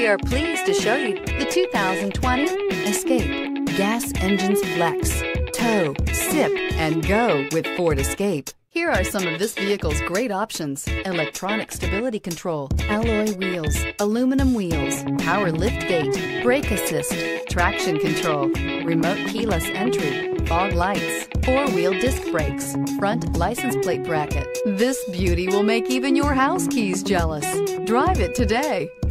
We are pleased to show you the 2020 Escape. Gas engines flex, tow, sip, and go with Ford Escape. Here are some of this vehicle's great options: electronic stability control, alloy wheels, aluminum wheels, power lift gate, brake assist, traction control, remote keyless entry, fog lights, four-wheel disc brakes, front license plate bracket. This beauty will make even your house keys jealous. Drive it today.